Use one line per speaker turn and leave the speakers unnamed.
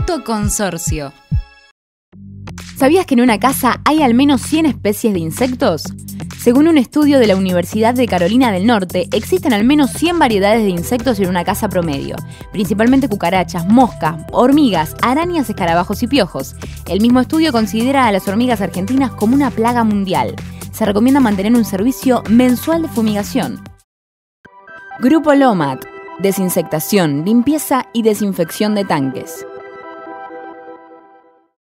Consorcio.
¿Sabías que en una casa hay al menos 100 especies de insectos? Según un estudio de la Universidad de Carolina del Norte, existen al menos 100 variedades de insectos en una casa promedio, principalmente cucarachas, moscas, hormigas, arañas, escarabajos y piojos. El mismo estudio considera a las hormigas argentinas como una plaga mundial. Se recomienda mantener un servicio mensual de fumigación. Grupo Lomat: desinsectación, limpieza y desinfección de tanques.